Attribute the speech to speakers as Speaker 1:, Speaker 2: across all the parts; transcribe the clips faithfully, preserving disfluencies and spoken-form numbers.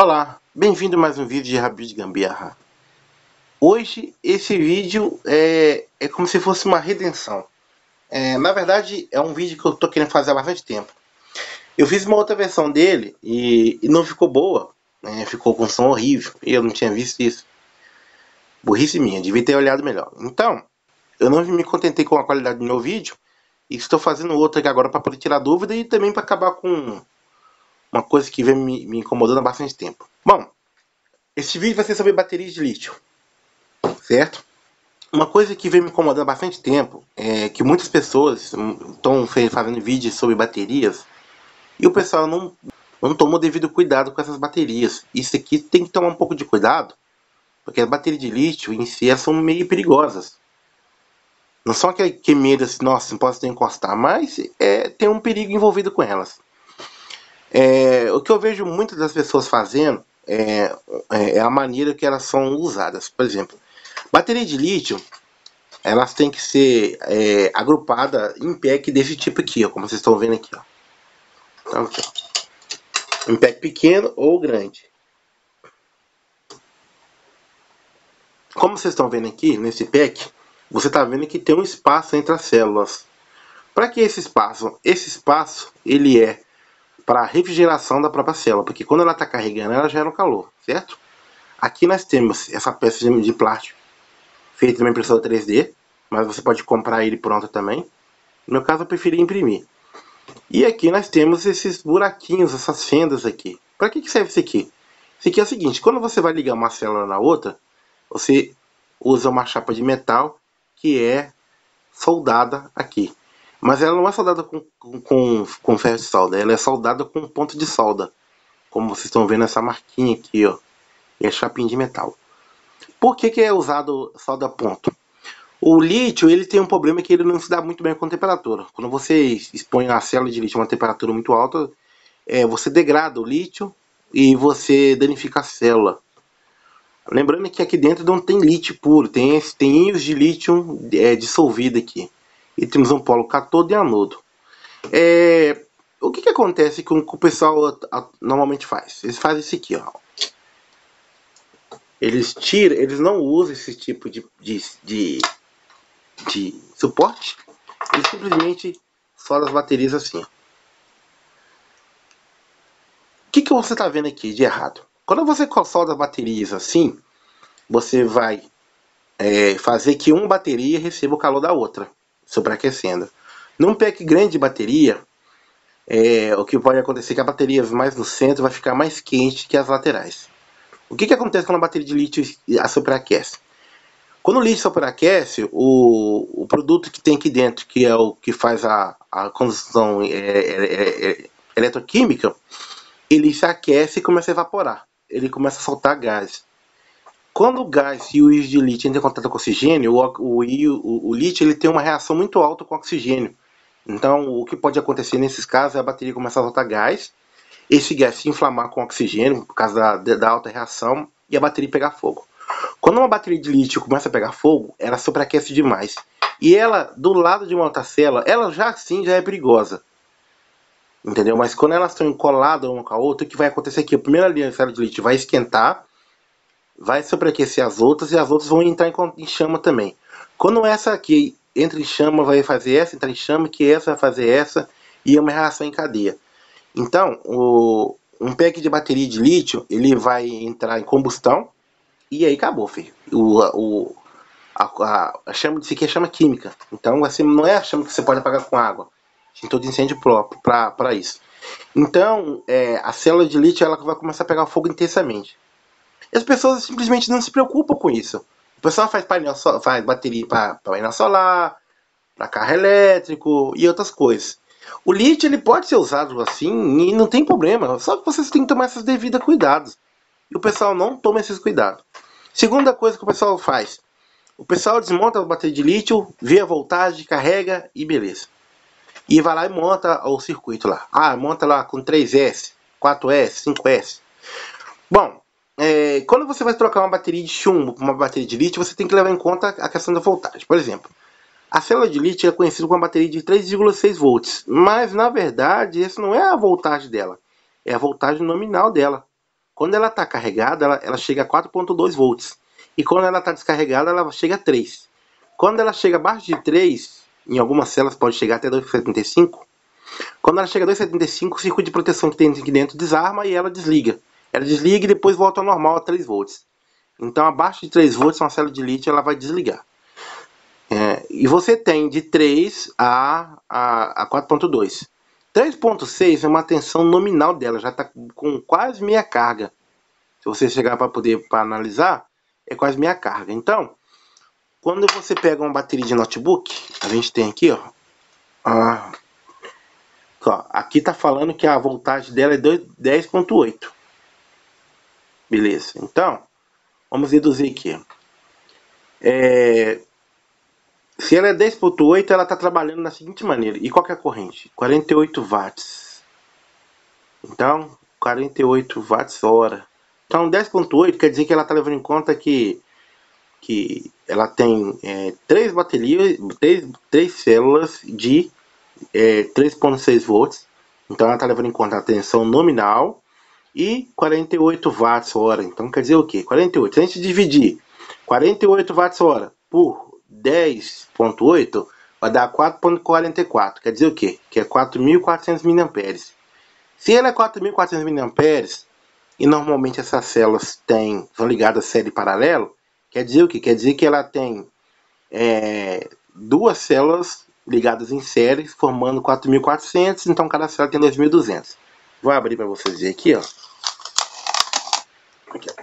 Speaker 1: Olá, bem-vindo a mais um vídeo de Rabi de Gambiarra. Hoje esse vídeo é, é como se fosse uma redenção. É, na verdade é um vídeo que eu tô querendo fazer há bastante tempo. Eu fiz uma outra versão dele e, e não ficou boa, né? Ficou com som horrível e eu não tinha visto isso. Burrice minha, devia ter olhado melhor. Então, eu não me contentei com a qualidade do meu vídeo e estou fazendo outro aqui agora para poder tirar dúvida e também para acabar com uma coisa que vem me, me incomodando há bastante tempo. Bom, esse vídeo vai ser sobre baterias de lítio, certo? Uma coisa que vem me incomodando há bastante tempo é que muitas pessoas estão fazendo vídeos sobre baterias e o pessoal não, não tomou devido cuidado com essas baterias. Isso aqui tem que tomar um pouco de cuidado, porque as baterias de lítio em si são meio perigosas. Não são aquelas que medo assim, nossa, não posso encostar, mas é, tem um perigo envolvido com elas. É, o que eu vejo muitas das pessoas fazendo é, é a maneira que elas são usadas. Por exemplo, bateria de lítio, elas têm que ser é, agrupadas em pack desse tipo aqui, ó, como vocês estão vendo aqui. Ó. Então, aqui ó. Um pack pequeno ou grande. Como vocês estão vendo aqui, nesse pack, você está vendo que tem um espaço entre as células. Para que esse espaço? Esse espaço, ele é para a refrigeração da própria célula, porque quando ela está carregando, ela gera um calor, certo? Aqui nós temos essa peça de plástico feita numa impressora três D, mas você pode comprar ele pronto também. No meu caso, eu preferi imprimir. E aqui nós temos esses buraquinhos, essas fendas aqui. Para que serve isso aqui? Isso aqui é o seguinte, quando você vai ligar uma célula na outra, você usa uma chapa de metal que é soldada aqui. Mas ela não é soldada com, com, com ferro de solda, ela é soldada com ponto de solda. Como vocês estão vendo essa marquinha aqui, ó. E a chapinha de metal. Por que, que é usado solda ponto? O lítio, ele tem um problema que ele não se dá muito bem com temperatura. Quando você expõe a célula de lítio a uma temperatura muito alta, é, você degrada o lítio e você danifica a célula. Lembrando que aqui dentro não tem lítio puro, tem, tem íons de lítio é, dissolvido aqui. E temos um polo cátodo e anodo. É, o que, que acontece com o que o pessoal a, a, normalmente faz? Eles fazem isso aqui, ó. Eles tiram, eles não usam esse tipo de, de, de, de suporte. Eles simplesmente soldam as baterias assim. Ó. O que, que você está vendo aqui de errado? Quando você solda as baterias assim, você vai é, fazer que uma bateria receba o calor da outra, sobreaquecendo. Num pack grande de bateria, é, o que pode acontecer é que a bateria mais no centro vai ficar mais quente que as laterais. O que, que acontece quando a bateria de lítio superaquece? Quando o lítio superaquece, o, o produto que tem aqui dentro, que é o que faz a, a condução é, é, é, eletroquímica, ele se aquece e começa a evaporar. Ele começa a soltar gás. Quando o gás e o íon de lítio entram em contato com o oxigênio, o, o, o, o lítio ele tem uma reação muito alta com o oxigênio. Então, o que pode acontecer nesses casos é a bateria começar a soltar gás, esse gás se inflamar com oxigênio, por causa da, da alta reação, e a bateria pegar fogo. Quando uma bateria de lítio começa a pegar fogo, ela sobreaquece demais. E ela, do lado de uma outra célula, ela já assim já é perigosa. Entendeu? Mas quando elas estão coladas uma com a outra, o que vai acontecer aqui? A primeira linha de célula de lítio vai esquentar, vai sobreaquecer as outras, e as outras vão entrar em, em chama também. Quando essa aqui entra em chama, vai fazer essa, entra em chama, que essa vai fazer essa, e é uma reação em cadeia. Então, o, um pack de bateria de lítio, ele vai entrar em combustão, e aí acabou, filho. O, o, a, a, a chama disso aqui é chama química. Então, assim, não é a chama que você pode apagar com água. Tem todo incêndio próprio para isso. Então, é, a célula de lítio ela vai começar a pegar fogo intensamente. E as pessoas simplesmente não se preocupam com isso. O pessoal faz, painel, faz bateria para painel solar, para carro elétrico e outras coisas. O lítio ele pode ser usado assim e não tem problema. Só que vocês têm que tomar esses devidos cuidados. E o pessoal não toma esses cuidados. Segunda coisa que o pessoal faz. O pessoal desmonta a bateria de lítio, vê a voltagem, carrega e beleza. E vai lá e monta o circuito lá. Ah, monta lá com três S, quatro S, cinco S. Bom, é, quando você vai trocar uma bateria de chumbo para uma bateria de lítio, você tem que levar em conta a questão da voltagem. Por exemplo, a célula de lítio é conhecida como uma bateria de três vírgula seis volts, mas na verdade essa não é a voltagem dela, é a voltagem nominal dela. quando ela está carregada, ela, ela chega a quatro ponto dois volts. E quando ela está descarregada, ela chega a três. Quando ela chega abaixo de três, em algumas células pode chegar até dois vírgula setenta e cinco. Quando ela chega a dois vírgula setenta e cinco, o circuito de proteção que tem aqui dentro desarma e ela desliga. Ela desliga e depois volta ao normal a três volts. Então, abaixo de três volts, uma célula de lítio ela vai desligar. É, e você tem de três a, a, a quatro ponto dois. três ponto seis é uma tensão nominal dela, já está com quase meia carga. Se você chegar para poder pra analisar, é quase meia carga. Então, quando você pega uma bateria de notebook, a gente tem aqui, ó, a, ó aqui está falando que a voltagem dela é dez ponto oito. Beleza, então, vamos reduzir aqui. É, se ela é dez ponto oito, ela está trabalhando da seguinte maneira. E qual que é a corrente? quarenta e oito watts. Então, quarenta e oito watts hora. Então, dez ponto oito quer dizer que ela está levando em conta que, que ela tem é, três baterias, três, três células de é, três ponto seis volts. Então, ela está levando em conta a tensão nominal e quarenta e oito watts hora. Então, quer dizer o quê? quarenta e oito. Se a gente dividir quarenta e oito watts hora por dez ponto oito, vai dar quatro ponto quarenta e quatro. Quer dizer o quê? Que é quatro mil e quatrocentos miliamperes. Se ela é quatro mil e quatrocentos miliamperes, e normalmente essas células têm, são ligadas a série paralelo, quer dizer o quê? Quer dizer que ela tem é, duas células ligadas em série, formando quatro mil e quatrocentos, então cada célula tem dois mil e duzentos. Vou abrir para vocês verem aqui, ó. Aqui,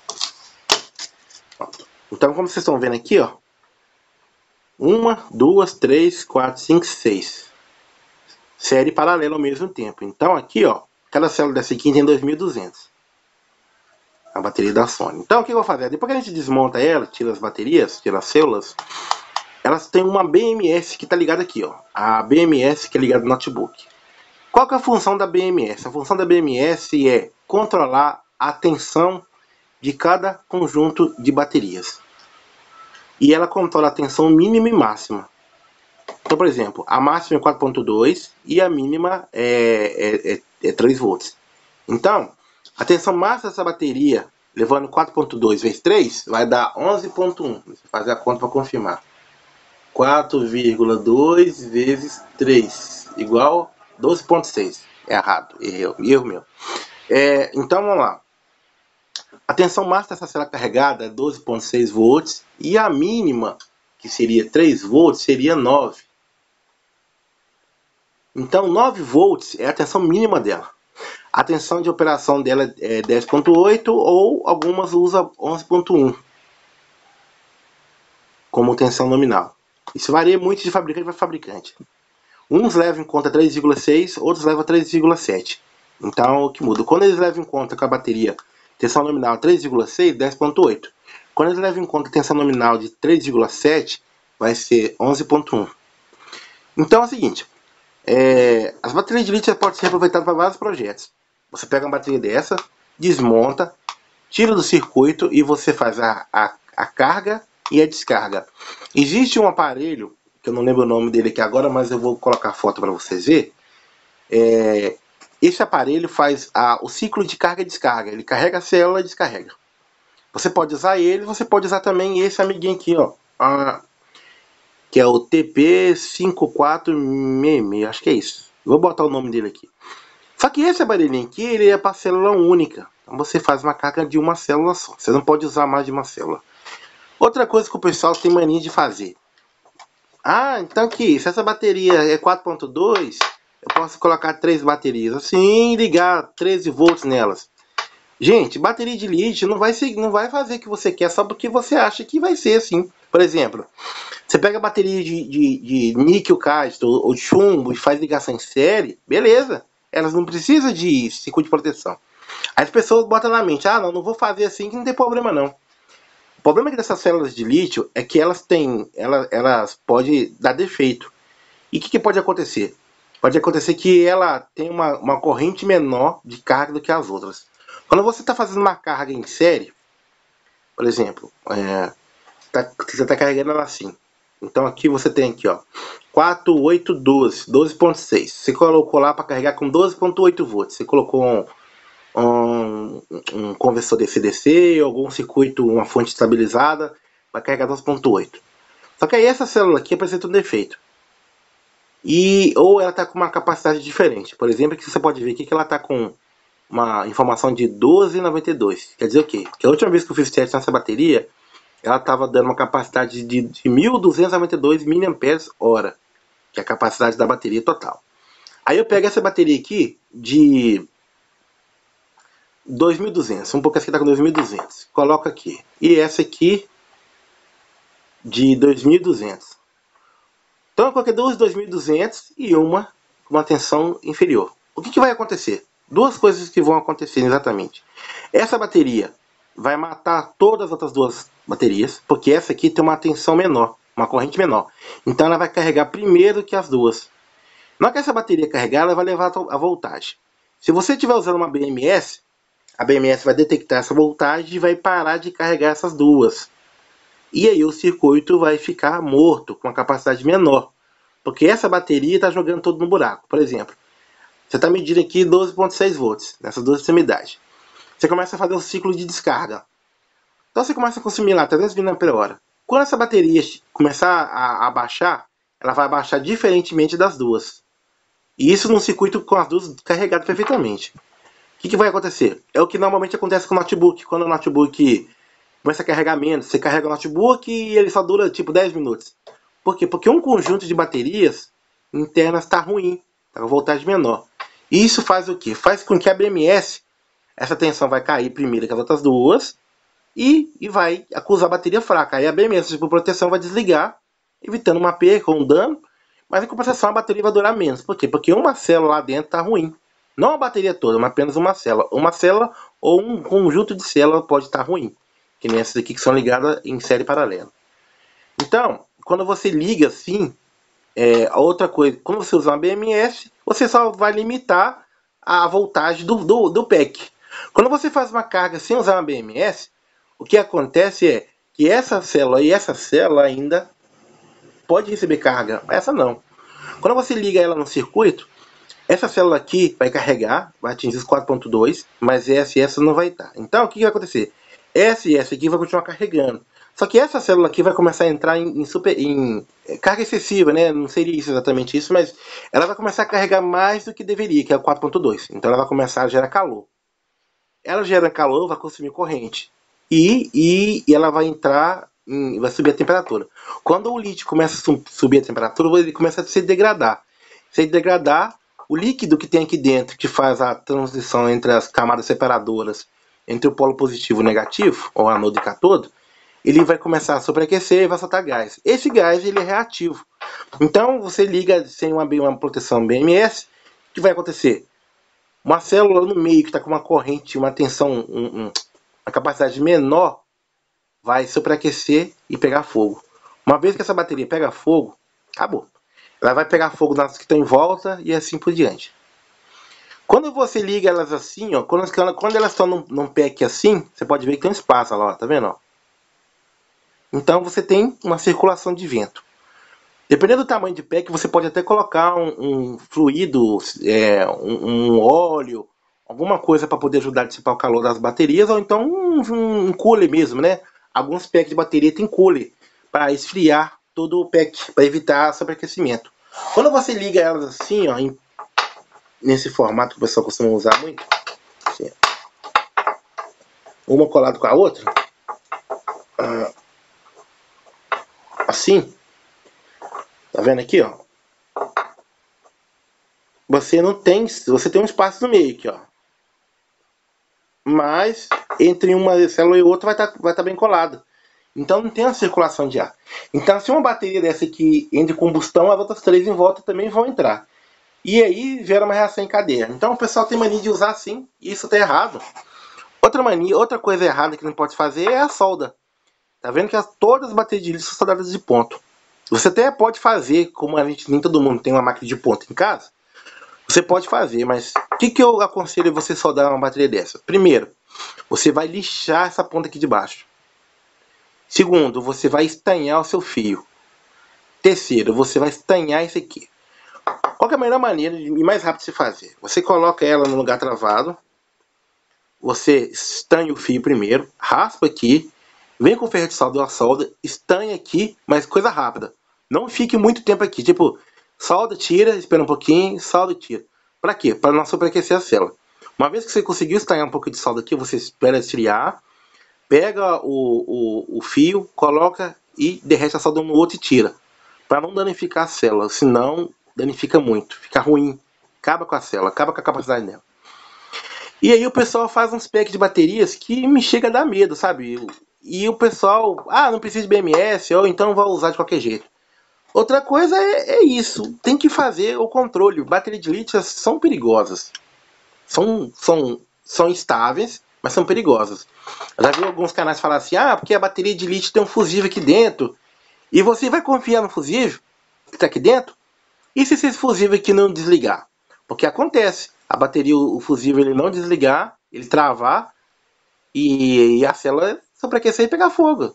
Speaker 1: ó. Então, como vocês estão vendo aqui, ó, uma, duas, três, quatro, cinco, seis. Série paralela ao mesmo tempo. Então aqui, ó, cada célula dessa aqui tem dois mil e duzentos. A bateria da Sony. Então o que eu vou fazer? Depois que a gente desmonta ela, tira as baterias, tira as células, elas têm uma B M S que está ligada aqui, ó. A B M S que é ligada no notebook. Qual que é a função da B M S? A função da B M S é controlar a tensão de cada conjunto de baterias. E ela controla a tensão mínima e máxima. Então, por exemplo, a máxima é quatro ponto dois e a mínima é, é, é, é três volts. Então, a tensão máxima dessa bateria, levando quatro ponto dois vezes três, vai dar onze ponto um. Você faz a conta para confirmar. quatro vírgula dois vezes três, igual doze ponto seis. É errado, erro, erro meu. É, então, vamos lá. A tensão máxima dessa célula carregada é doze ponto seis volts e a mínima, que seria três volts, seria nove. Então, nove volts é a tensão mínima dela. A tensão de operação dela é dez ponto oito ou algumas usam onze ponto um como tensão nominal. Isso varia muito de fabricante para fabricante. Uns levam em conta três vírgula seis, outros levam três vírgula sete. Então, o que muda? Quando eles levam em conta com a bateria tensão nominal três vírgula seis, dez ponto oito. Quando eles levam em conta a tensão nominal de três vírgula sete, vai ser onze ponto um. Então é o seguinte, é, as baterias de lítio podem ser aproveitadas para vários projetos. Você pega uma bateria dessa, desmonta, tira do circuito e você faz a, a, a carga e a descarga. Existe um aparelho, que eu não lembro o nome dele aqui agora, mas eu vou colocar a foto para vocês verem. É, esse aparelho faz a, o ciclo de carga e descarga. Ele carrega a célula e descarrega. Você pode usar ele, você pode usar também esse amiguinho aqui, ó, a, que é o T P cinco quatro seis seis, acho que é isso. Vou botar o nome dele aqui. Só que esse aparelhinho aqui, ele é para célula única. Então você faz uma carga de uma célula só. Você não pode usar mais de uma célula. Outra coisa que o pessoal tem mania de fazer. Ah, então aqui, se essa bateria é quatro ponto dois, eu posso colocar três baterias assim e ligar treze volts nelas. Gente, bateria de lítio não vai, ser, não vai fazer o que você quer só porque você acha que vai ser assim. Por exemplo, você pega a bateria de, de, de níquel cadmio ou de chumbo e faz ligação em série, beleza. Elas não precisam de circuito de proteção. Aí as pessoas botam na mente, ah, não, não vou fazer assim que não tem problema não. O problema dessas células de lítio é que elas têm, elas, elas podem dar defeito. E o que, que pode acontecer? Pode acontecer que ela tem uma, uma corrente menor de carga do que as outras. Quando você está fazendo uma carga em série, por exemplo, é, tá, você está carregando ela assim. Então aqui você tem aqui, ó, quatro, oito, doze, doze ponto seis. Você colocou lá para carregar com doze ponto oito volts. Você colocou um, um, um conversor D C D C, algum circuito, uma fonte estabilizada, vai carregar doze ponto oito. Só que aí essa célula aqui apresenta um defeito. E, ou ela está com uma capacidade diferente. Por exemplo, que você pode ver aqui que ela está com uma informação de doze vírgula noventa e dois. Quer dizer o quê? Que a última vez que eu fiz teste nessa bateria, ela estava dando uma capacidade de, de mil duzentos e noventa e dois miliampères-hora, que é a capacidade da bateria total. Aí eu pego essa bateria aqui de dois mil e duzentos, um pouco essa aqui está com dois mil e duzentos, coloco aqui. E essa aqui de dois mil e duzentos. Então eu coloquei duas de dois mil e duzentos e uma com uma tensão inferior. O que, que vai acontecer? Duas coisas que vão acontecer exatamente. Essa bateria vai matar todas as outras duas baterias, porque essa aqui tem uma tensão menor, uma corrente menor. Então ela vai carregar primeiro que as duas. Na hora que essa bateria carregar, ela vai levar a voltagem. Se você estiver usando uma B M S, a B M S vai detectar essa voltagem e vai parar de carregar essas duas. E aí o circuito vai ficar morto, com uma capacidade menor. Porque essa bateria está jogando todo no buraco. Por exemplo, você está medindo aqui doze ponto seis volts, nessas duas extremidades. Você começa a fazer o ciclo de descarga. Então você começa a consumir lá trezentos miliampères-hora. Quando essa bateria começar a, a baixar, ela vai baixar diferentemente das duas. E isso num circuito com as duas carregadas perfeitamente. O que, que vai acontecer? É o que normalmente acontece com o notebook. Quando o notebook começa a carregar menos, você carrega o notebook e ele só dura tipo dez minutos. Por quê? Porque um conjunto de baterias internas está ruim, está com voltagem menor. E isso faz o quê? Faz com que a B M S, essa tensão vai cair primeiro que as outras duas e, e vai acusar a bateria fraca. Aí a B M S, por proteção, vai desligar, evitando uma perca ou um dano, mas em compensação a bateria vai durar menos. Por quê? Porque uma célula lá dentro está ruim. Não a bateria toda, mas apenas uma célula. Uma célula ou um conjunto de células pode estar ruim, que nem essas aqui que são ligadas em série paralela. Então, quando você liga assim, é, outra coisa, quando você usa uma B M S, você só vai limitar a voltagem do, do, do P E C. Quando você faz uma carga sem usar uma B M S, o que acontece é que essa célula e essa célula ainda pode receber carga, essa não. Quando você liga ela no circuito, essa célula aqui vai carregar, vai atingir os quatro ponto dois, mas essa e essa não vai estar. Então, o que vai acontecer? Essa e essa aqui vai continuar carregando. Só que essa célula aqui vai começar a entrar em, em, super, em carga excessiva, né? Não seria isso exatamente isso, mas ela vai começar a carregar mais do que deveria, que é o quatro ponto dois. Então ela vai começar a gerar calor. Ela gera calor, vai consumir corrente. E, e, e ela vai entrar, em, vai subir a temperatura. Quando o lítio começa a subir a temperatura, ele começa a se degradar. Se degradar, o líquido que tem aqui dentro, que faz a transição entre as camadas separadoras, entre o polo positivo e negativo, ou anodo e catodo, ele vai começar a sobreaquecer e vai soltar gás. Esse gás ele é reativo. Então você liga sem uma, uma proteção B M S, o que vai acontecer? Uma célula no meio que está com uma corrente, uma tensão, um, um, uma capacidade menor, vai sobreaquecer e pegar fogo. Uma vez que essa bateria pega fogo, acabou. Ela vai pegar fogo nas que estão em volta e assim por diante. Quando você liga elas assim, ó, quando, quando elas estão num, num pack assim, você pode ver que tem um espaço lá, ó, tá vendo? Ó? Então você tem uma circulação de vento. Dependendo do tamanho de pack, você pode até colocar um, um fluido, é, um, um óleo, alguma coisa para poder ajudar a dissipar o calor das baterias, ou então um, um, um cooler mesmo, né? Alguns packs de bateria tem cooler para esfriar todo o pack, para evitar sobreaquecimento. Quando você liga elas assim, ó, em, nesse formato que o pessoal costuma usar muito, assim, uma colada com a outra, assim, tá vendo aqui, ó? Você não tem, você tem um espaço no meio aqui, ó. Mas entre uma célula e outra vai estar vai tá bem colado. Então não tem uma circulação de ar. Então se uma bateria dessa aqui entra em combustão, as outras três em volta também vão entrar. E aí gera uma reação em cadeia. Então o pessoal tem mania de usar assim, e isso tá errado. Outra mania, outra coisa errada que não pode fazer é a solda. Tá vendo que as, todas as baterias de lítio são soldadas de ponto. Você até pode fazer, como a gente nem todo mundo tem uma máquina de ponto em casa, você pode fazer, mas o que, que eu aconselho você soldar uma bateria dessa? Primeiro, você vai lixar essa ponta aqui de baixo. Segundo, você vai estanhar o seu fio. Terceiro, você vai estanhar esse aqui. Qual que é a melhor maneira e mais rápido de se fazer? Você coloca ela no lugar travado, você estanha o fio primeiro, raspa aqui, vem com o ferro de solda ou a solda, estanha aqui, mas coisa rápida. Não fique muito tempo aqui, tipo, solda, tira, espera um pouquinho, solda e tira. Pra quê? Para não sobreaquecer a célula. Uma vez que você conseguiu estanhar um pouco de solda aqui, você espera esfriar, pega o, o, o fio, coloca e derrete a solda no outro e tira. Para não danificar a célula, senão danifica muito, fica ruim, acaba com a célula, acaba com a capacidade dela. E aí o pessoal faz uns packs de baterias que me chega a dar medo, sabe? E o pessoal, ah, não precisa de B M S, ou então vai usar de qualquer jeito. Outra coisa é, é isso, tem que fazer o controle. Baterias de lítio são perigosas. São, são, são estáveis, mas são perigosas. Eu já vi alguns canais falar assim, ah, porque a bateria de lítio tem um fusível aqui dentro. E você vai confiar no fusível que está aqui dentro? E se esse fusível aqui não desligar? Porque acontece, a bateria, o fusível ele não desligar, ele travar e, e a célula sobreaquecer e pegar fogo.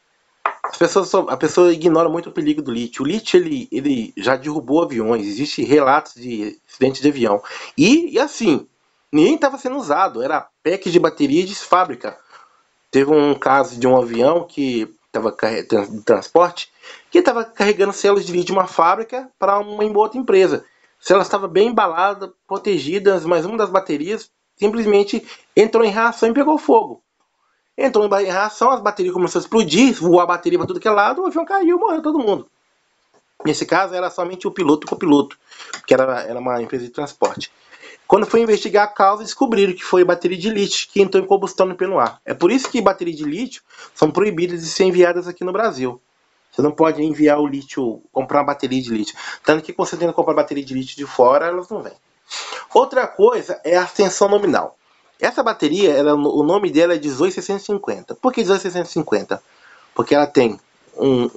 Speaker 1: As pessoas, a pessoa ignora muito o perigo do lítio. O lítio ele, ele já derrubou aviões, existem relatos de acidentes de avião. E, e assim, nem estava sendo usado, era pack de bateria de fábrica. Teve um caso de um avião que estava de transporte que estava carregando células de lítio de uma fábrica para uma outra empresa. A célula estava bem embalada, protegidas, mas uma das baterias simplesmente entrou em reação e pegou fogo. Entrou em reação, as baterias começaram a explodir, voar a bateria para tudo que é lado, o avião caiu, morreu todo mundo. Nesse caso era somente o piloto e o copiloto, que era, era uma empresa de transporte. Quando foi investigar a causa, descobriram que foi bateria de lítio que entrou em combustão no ar. É por isso que baterias de lítio são proibidas de ser enviadas aqui no Brasil. Você não pode enviar o lítio, comprar uma bateria de lítio. Tanto que quando você tenta comprar bateria de lítio de fora, elas não vêm. Outra coisa é a tensão nominal. Essa bateria, ela, o nome dela é dezoito seiscentos e cinquenta. Por que dezoito seiscentos e cinquenta? Porque ela tem um...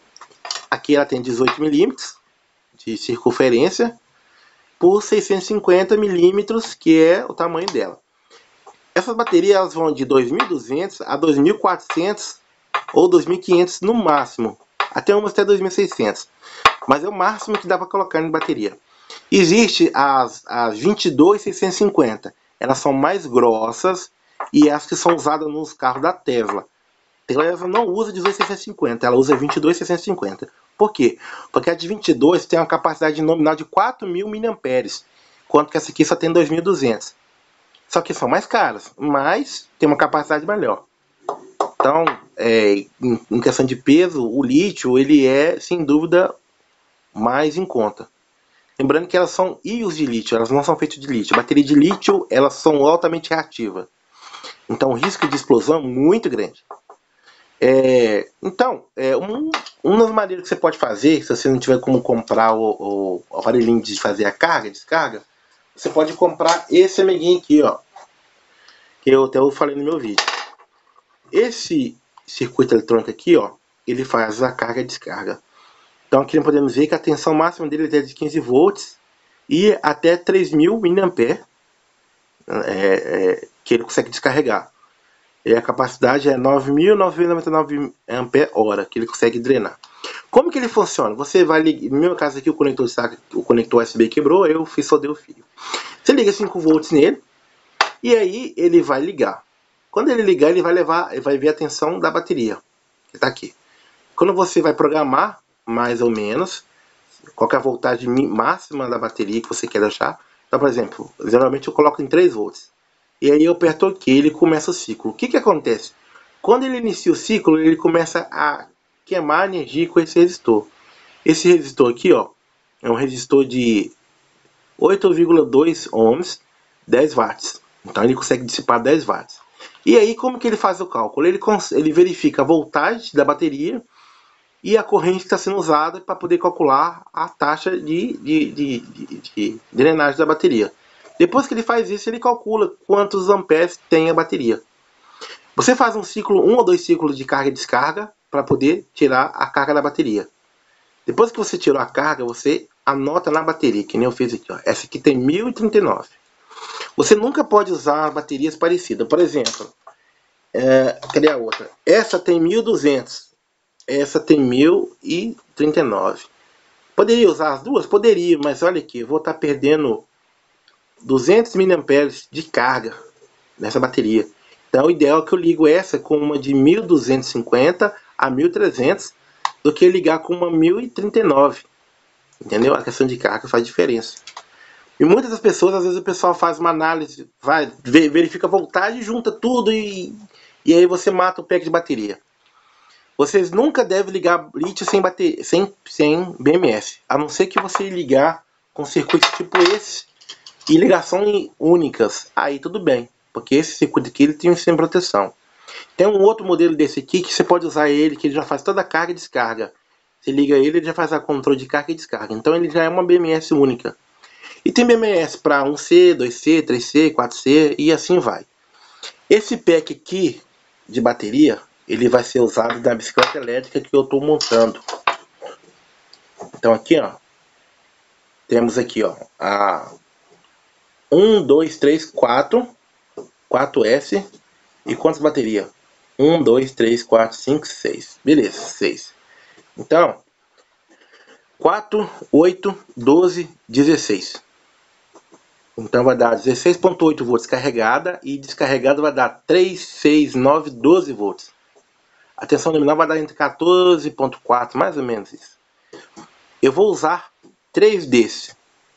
Speaker 1: Aqui ela tem dezoito milímetros de circunferência por seiscentos e cinquenta milímetros, que é o tamanho dela. Essas baterias elas vão de dois mil e duzentos a dois mil e quatrocentos ou dois mil e quinhentos no máximo, até umas até dois mil e seiscentos, mas é o máximo que dá para colocar em bateria. Existe as, as vinte e dois seiscentos e cinquenta, elas são mais grossas e as que são usadas nos carros da Tesla. A Tesla não usa dezoito seiscentos e cinquenta, ela usa vinte e dois seiscentos e cinquenta. Por quê? Porque a de vinte e dois tem uma capacidade nominal de quatro mil miliamperes, enquanto que essa aqui só tem dois mil e duzentos. Só que são mais caras, mas tem uma capacidade melhor. Então, é, em, em questão de peso, o lítio ele é, sem dúvida, mais em conta. Lembrando que elas são íons de lítio, elas não são feitas de lítio. Bateria de lítio, elas são altamente reativas. Então, o risco de explosão é muito grande. É, então, é, um, uma das maneiras que você pode fazer, se você não tiver como comprar o, o, o aparelhinho de fazer a carga, descarga, você pode comprar esse amiguinho aqui, ó, que eu até eu falei no meu vídeo. Esse circuito eletrônico aqui, ó, ele faz a carga e descarga. Então aqui nós podemos ver que a tensão máxima dele é de quinze volts e até três mil miliamperes, é, é, que ele consegue descarregar. E a capacidade é nove mil novecentos e noventa e nove ampere-hora que ele consegue drenar. Como que ele funciona? Você vai ligar, no meu caso aqui o conector, o conector U S B quebrou, eu fiz soldei o fio. Você liga cinco volts nele e aí ele vai ligar. Quando ele ligar, ele vai levar, ele vai ver a tensão da bateria, que está aqui. Quando você vai programar, mais ou menos, qual é a voltagem máxima da bateria que você quer deixar. Então, por exemplo, geralmente eu coloco em três volts. E aí eu aperto OK, ele começa o ciclo. O que que acontece? Quando ele inicia o ciclo, ele começa a queimar energia com esse resistor. Esse resistor aqui, ó, é um resistor de oito vírgula dois ohms, dez watts. Então ele consegue dissipar dez watts. E aí como que ele faz o cálculo? Ele, ele verifica a voltagem da bateria e a corrente que está sendo usada para poder calcular a taxa de, de, de, de, de drenagem da bateria. Depois que ele faz isso, ele calcula quantos amperes tem a bateria. Você faz um ciclo, um ou dois ciclos de carga e descarga para poder tirar a carga da bateria. Depois que você tirou a carga, você anota na bateria, que nem eu fiz aqui. Ó. Essa aqui tem mil e trinta e nove. Você nunca pode usar baterias parecidas. Por exemplo, é, cadê a outra? Essa tem mil e duzentos. Essa tem mil e trinta e nove. Poderia usar as duas? Poderia, mas olha aqui, eu vou estar perdendo duzentos miliamperes de carga. nessa bateria. Então o ideal é que eu ligo essa com uma de mil duzentos e cinquenta a mil e trezentos do que ligar com uma mil e trinta e nove. Entendeu? A questão de carga faz diferença. E muitas das pessoas, às vezes o pessoal faz uma análise, vai, verifica a voltagem, junta tudo e, e aí você mata o pack de bateria. Vocês nunca devem ligar lítio sem, bater, sem, sem B M S, a não ser que você ligar com circuito tipo esse e ligações únicas, aí tudo bem, porque esse circuito aqui ele tem um sistema de proteção. Tem um outro modelo desse aqui que você pode usar ele, que ele já faz toda a carga e descarga. Você liga ele, ele já faz a controle de carga e descarga, então ele já é uma B M S única. E tem B M S para um C, dois C, três C, quatro C e assim vai. Esse pack aqui de bateria, ele vai ser usado na bicicleta elétrica que eu estou montando. Então aqui, ó, temos aqui, ó, a um, dois, três, quatro, quatro S e quantas baterias? um, dois, três, quatro, cinco, seis. Beleza, seis. Então, quatro, oito, doze, dezesseis. Então vai dar dezesseis ponto oito volts carregada e descarregada vai dar três, seis, nove, doze volts. A tensão nominal vai dar entre quatorze ponto quatro, mais ou menos isso. Eu vou usar três desses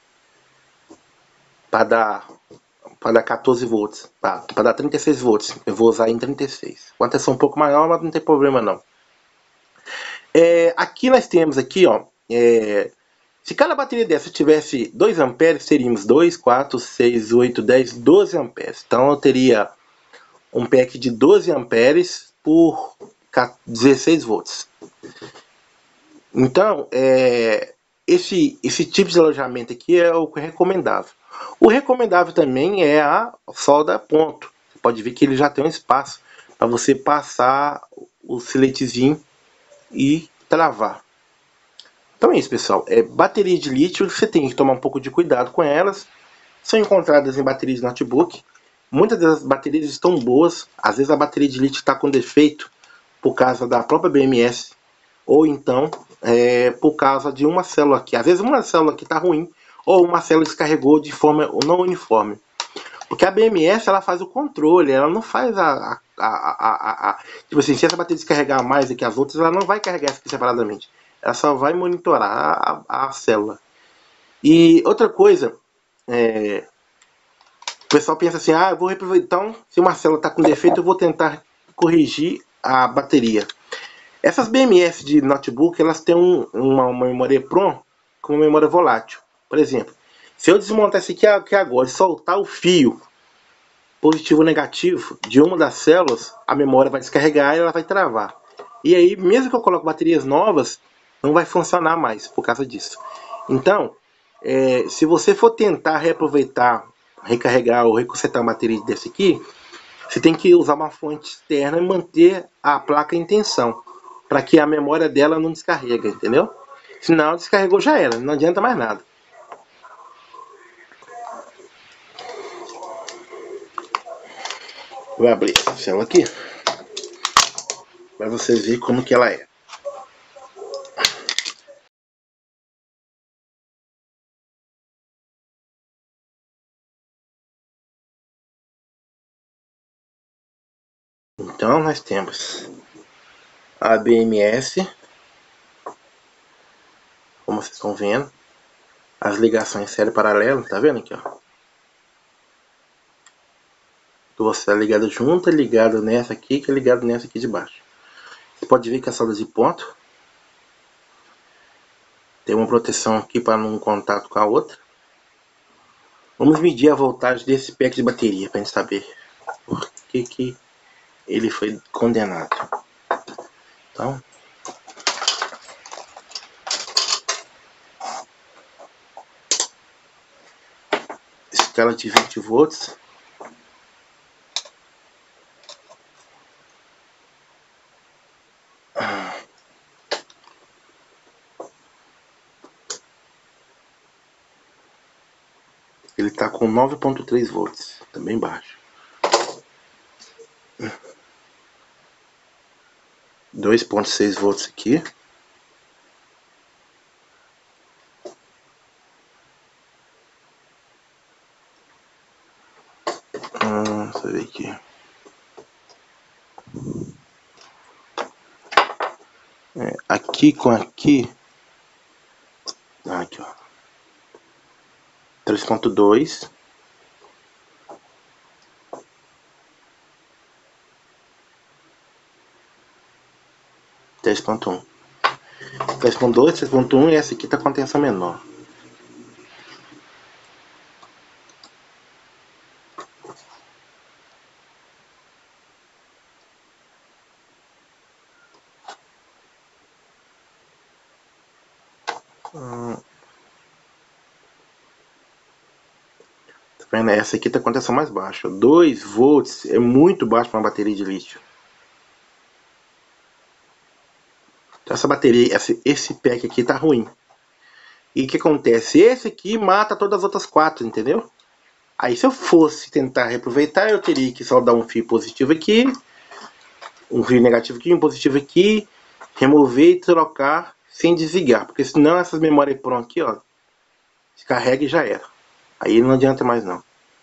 Speaker 1: para dar para dar quatorze volts, para dar trinta e seis volts. Eu vou usar em trinta e seis. Com a tensão um pouco maior, mas não tem problema não. É, aqui nós temos aqui, ó, é, se cada bateria dessa tivesse dois amperes, teríamos dois, quatro, seis, oito, dez, doze amperes. Então eu teria um pack de doze amperes por dezesseis volts. Então, é, esse, esse tipo de alojamento aqui é o recomendável. O recomendável também é a solda a ponto. Você pode ver que ele já tem um espaço para você passar o filetezinho e travar. Então é isso, pessoal. É, bateria de lítio, você tem que tomar um pouco de cuidado com elas. São encontradas em baterias de notebook. Muitas das baterias estão boas. Às vezes a bateria de lítio está com defeito por causa da própria B M S. Ou então é, por causa de uma célula aqui. Às vezes uma célula aqui está ruim. Ou uma célula descarregou de forma não uniforme. Porque a B M S ela faz o controle. Ela não faz a... a, a, a, a tipo assim, se essa bateria descarregar mais do que as outras, ela não vai carregar essa aqui separadamente. Ela só vai monitorar a, a célula. E outra coisa, é, o pessoal pensa assim, ah, eu vou reaproveitar, então, se uma célula está com defeito, eu vou tentar corrigir a bateria. Essas B M S de notebook, elas têm um, uma, uma memória EEPROM com uma memória volátil. Por exemplo, se eu desmontar esse aqui, aqui agora e soltar o fio positivo ou negativo de uma das células, a memória vai descarregar e ela vai travar. E aí, mesmo que eu coloque baterias novas, não vai funcionar mais por causa disso. Então, é, se você for tentar reaproveitar, recarregar ou reconsertar uma bateria desse aqui, você tem que usar uma fonte externa e manter a placa em tensão, para que a memória dela não descarrega, entendeu? Senão descarregou já era, não adianta mais nada. Vou abrir essa célula aqui para vocês verem como que ela é. Então nós temos a B M S, como vocês estão vendo, as ligações série paralela, tá vendo aqui, ó? Você é ligado junto, é ligado nessa aqui, que é ligado nessa aqui de baixo. Você pode ver que a solda de ponto tem uma proteção aqui para não contato com a outra. Vamos medir a voltagem desse pack de bateria para a gente saber por que, que ele foi condenado. Então, escala de vinte volts. Ele está com nove ponto três volts, também baixo. dois ponto seis volts aqui. Hum, deixa eu ver aqui. aqui. É, aqui com aqui. Aqui, ó. três ponto dois. três ponto um. três ponto dois, três ponto um e essa aqui tá com tensão menor. Hum. Tá vendo? Essa aqui tá com tensão mais baixa. dois volts é muito baixo para uma bateria de lítio. Então essa bateria, esse, esse pack aqui tá ruim. E o que acontece? Esse aqui mata todas as outras quatro, entendeu? Aí se eu fosse tentar reaproveitar, eu teria que só dar um fio positivo aqui, um fio negativo aqui, um positivo aqui, remover e trocar sem desligar, porque senão essas memórias PROM aqui, ó, se carrega e já era. Aí não adianta mais não.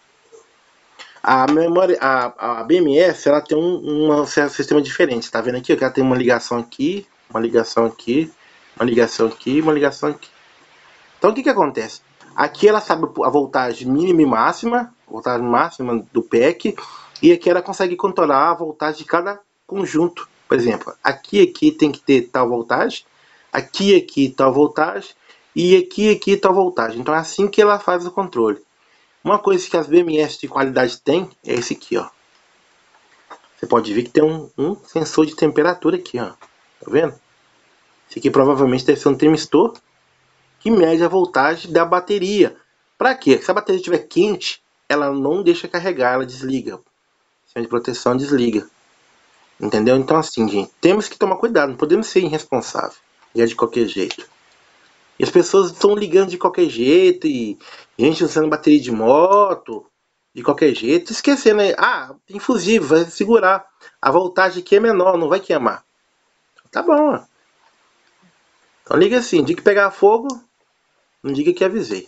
Speaker 1: A memória, a, a B M S, ela tem um, um sistema diferente, tá vendo aqui? Ela tem uma ligação aqui, uma ligação aqui, uma ligação aqui, uma ligação aqui. Então o que que acontece? Aqui ela sabe a voltagem mínima e máxima, a voltagem máxima do pack, e aqui ela consegue controlar a voltagem de cada conjunto. Por exemplo, aqui aqui tem que ter tal voltagem, aqui aqui tal voltagem, e aqui aqui tal voltagem. Então é assim que ela faz o controle. Uma coisa que as B M S de qualidade tem é esse aqui, ó. Você pode ver que tem um, um sensor de temperatura aqui, ó. Tá vendo? Esse aqui provavelmente deve ser um termistor que mede a voltagem da bateria. Para quê? Se a bateria estiver quente, ela não deixa carregar, ela desliga. O sistema de proteção desliga. Entendeu? Então assim, gente, temos que tomar cuidado, não podemos ser irresponsáveis. E é de qualquer jeito. E as pessoas estão ligando de qualquer jeito, e gente usando bateria de moto, de qualquer jeito, esquecendo, né? Ah, tem fusível, vai segurar. A voltagem aqui é menor, não vai queimar. Tá bom, ó. Então liga assim, diga que pegar fogo, não diga que avisei.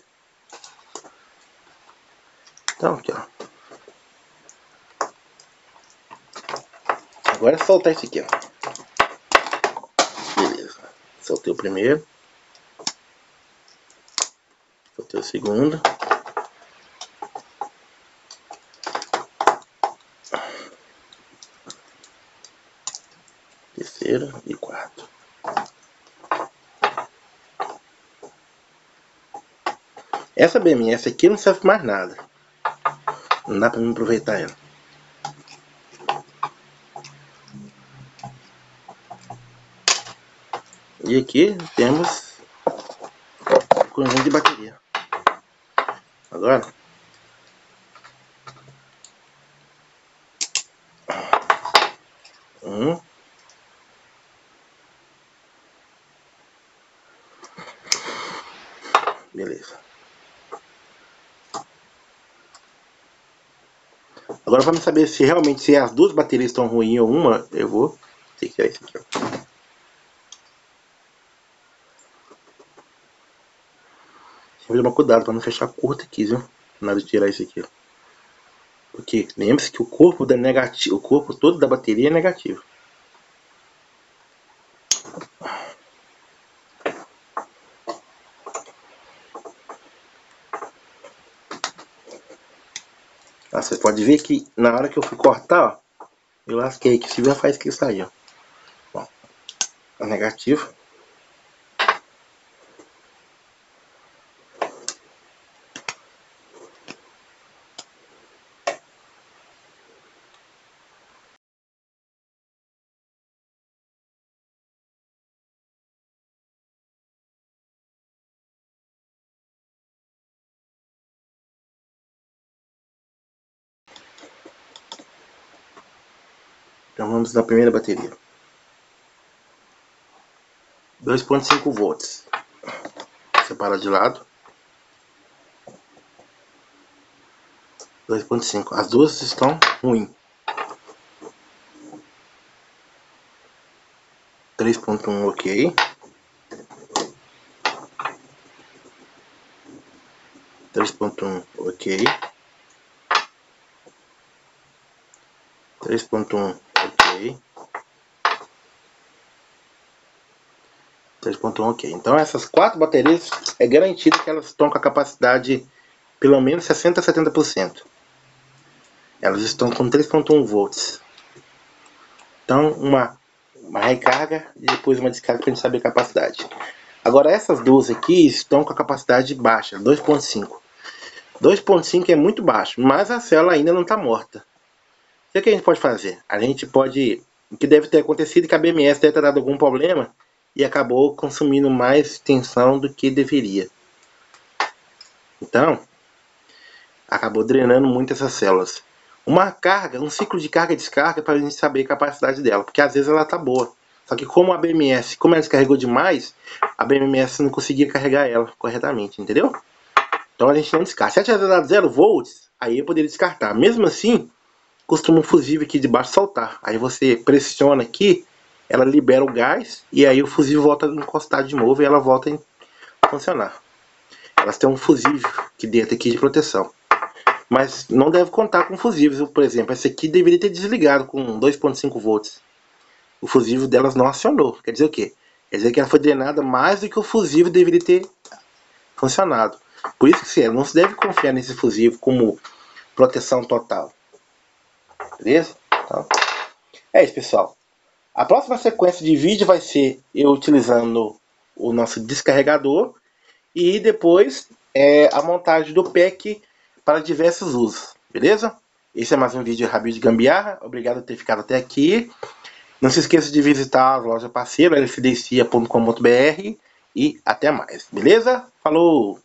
Speaker 1: Então aqui, ó. Agora é soltar esse aqui, ó. Beleza. Soltei o primeiro. Soltei o segundo. Terceiro e quarto. Essa B M S aqui não serve pra mais nada. Não dá pra me aproveitar ela. E aqui temos o conjunto de bateria. Agora, um. Beleza. Agora vamos saber se realmente se as duas baterias estão ruins ou uma, eu vou ter que tirar isso aqui, ó. Tem que tomar cuidado para não fechar curto aqui, viu? Na hora de tirar isso aqui, ó. Porque lembre-se que o corpo da negativo, o corpo todo da bateria é negativo. Ah, você pode ver que na hora que eu fui cortar, ó, eu lasquei que se vier faz que sair, ó. Bom, é negativo. Então vamos na primeira bateria. dois ponto cinco volts. Separa de lado. dois ponto cinco. As duas estão ruins. três ponto um, ok. três ponto um, ok. três ponto um, ok. três ponto um, ok. Então essas quatro baterias é garantido que elas estão com a capacidade pelo menos sessenta a setenta por cento. Elas estão com três ponto um volts. Então uma, uma recarga e depois uma descarga para a gente saber a capacidade. Agora essas duas aqui estão com a capacidade baixa, dois ponto cinco. dois ponto cinco é muito baixo, mas a célula ainda não está morta. O que a gente pode fazer? A gente pode... O que deve ter acontecido é que a B M S deve ter dado algum problema e acabou consumindo mais tensão do que deveria. Então, acabou drenando muito essas células. Uma carga, um ciclo de carga e descarga para a gente saber a capacidade dela, porque às vezes ela está boa. Só que como a B M S, como ela descarregou demais, a B M S não conseguia carregar ela corretamente, entendeu? Então a gente não descarta. Se ela tivesse dado zero volts, aí eu poderia descartar. Mesmo assim, costuma um fusível aqui de baixo soltar. Aí você pressiona aqui, ela libera o gás e aí o fusível volta a encostar de novo e ela volta a funcionar. Elas têm um fusível aqui dentro aqui de proteção. Mas não deve contar com fusíveis. Por exemplo, essa aqui deveria ter desligado com dois ponto cinco volts. O fusível delas não acionou. Quer dizer o quê? Quer dizer que ela foi drenada mais do que o fusível deveria ter funcionado. Por isso que não se deve confiar nesse fusível como proteção total. Beleza? Então, é isso, pessoal. A próxima sequência de vídeo vai ser eu utilizando o nosso descarregador e depois é, a montagem do pack para diversos usos. Beleza? Esse é mais um vídeo Rabio de Gambiarra. Obrigado por ter ficado até aqui. Não se esqueça de visitar a loja parceira, l c d cia ponto com ponto b r, e até mais. Beleza? Falou!